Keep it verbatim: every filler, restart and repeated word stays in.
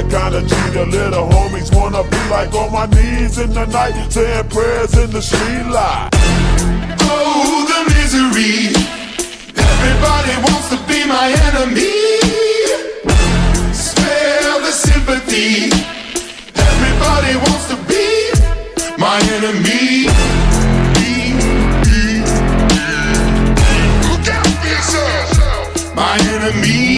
kinda G the little homies wanna be like, on my knees in the night, saying prayers in the street light. Oh, the misery. Everybody wants to be my enemy. Smell the sympathy. Everybody wants to be my enemy. Look out for yourself. My enemy.